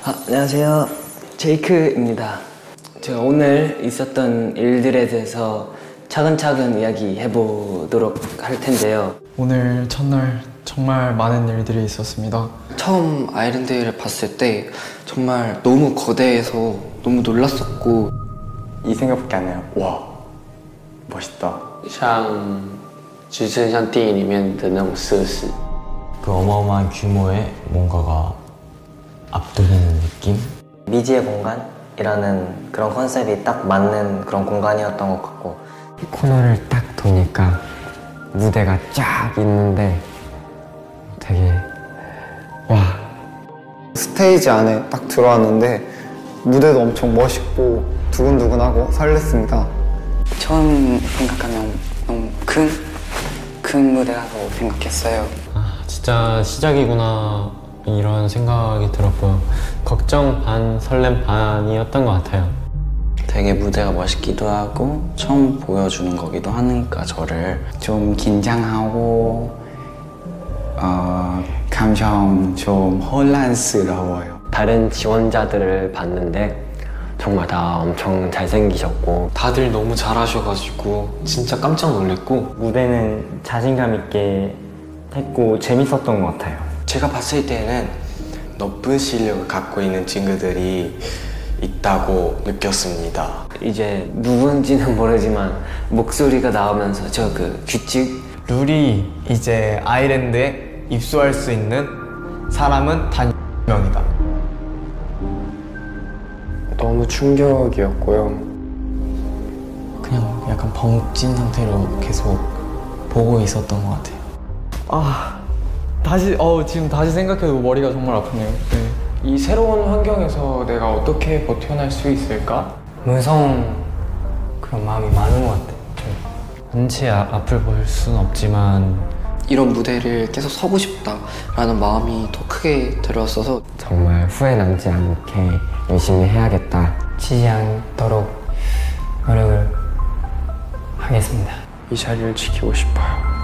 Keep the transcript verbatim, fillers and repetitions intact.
아, 안녕하세요. 제이크입니다. 제가 오늘 있었던 일들에 대해서 차근차근 이야기해 보도록 할 텐데요. 오늘 첫날 정말 많은 일들이 있었습니다. 처음 아일랜드를 봤을 때 정말 너무 거대해서 너무 놀랐었고 이 생각밖에 안 해요. 와, 멋있다. 像支撑像电影里面的那种设施 그 어마어마한 규모의 뭔가가 압도되는 느낌? 미지의 공간이라는 그런 컨셉이 딱 맞는 그런 공간이었던 것 같고, 코너를 딱 도니까 무대가 쫙 있는데 되게 와. 스테이지 안에 딱 들어왔는데 무대도 엄청 멋있고 두근두근하고 설렜습니다. 처음 생각하면 너무 큰, 큰 무대라고 생각했어요. 아, 진짜 시작이구나 이런 생각이 들었고요. 걱정 반, 설렘 반이었던 것 같아요. 되게 무대가 멋있기도 하고 처음 보여주는 거기도 하니까 저를 좀 긴장하고 어, 감정 좀 혼란스러워요. 다른 지원자들을 봤는데 정말 다 엄청 잘생기셨고 다들 너무 잘하셔가지고 진짜 깜짝 놀랐고 무대는 자신감 있게 했고 재밌었던 것 같아요. 제가 봤을 때는 높은 실력을 갖고 있는 친구들이 있다고 느꼈습니다. 이제 누군지는 모르지만 목소리가 나오면서 저 그 규칙? 룰이 이제 아일랜드에 입소할 수 있는 사람은 단 명이다. 너무 충격이었고요. 그냥 약간 벙찐 상태로 계속 보고 있었던 것 같아요. 아, 다시 어 지금 다시 생각해도 머리가 정말 아프네요. 네. 이 새로운 환경에서 내가 어떻게 버텨낼 수 있을까? 무서운 그런 마음이 많은 것 같아요. 한치 아, 앞을 볼 수는 없지만 이런 무대를 계속 서고 싶다라는 마음이 더 크게 들었어서 정말 후회 남지 않게 열심히 해야겠다. 치지 않도록 노력을 하겠습니다. 이 자리를 지키고 싶어요.